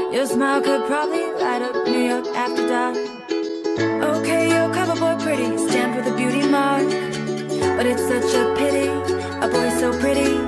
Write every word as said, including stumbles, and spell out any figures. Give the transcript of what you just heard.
Your smile could probably light up New York after dark. Okay, your cover boy pretty, stamped with a beauty mark. But it's such a pity, a boy so pretty